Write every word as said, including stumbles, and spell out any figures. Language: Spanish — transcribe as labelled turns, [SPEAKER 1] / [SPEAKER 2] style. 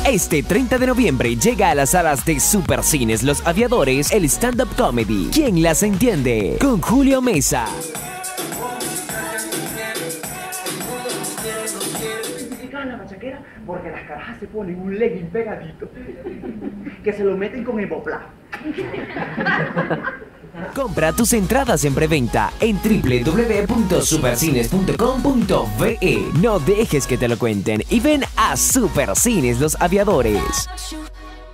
[SPEAKER 1] Este treinta de noviembre llega a las salas de Supercines Los Aviadores el stand-up comedy ¿Quién las entiende? Con Julio Mesa.
[SPEAKER 2] La machaquera porque las carajas se ponen un legging pegadito que se lo meten con Evoplá.
[SPEAKER 1] Compra tus entradas en preventa en w w w punto supercines punto com punto v e. No dejes que te lo cuenten y ven a Supercines Los Aviadores.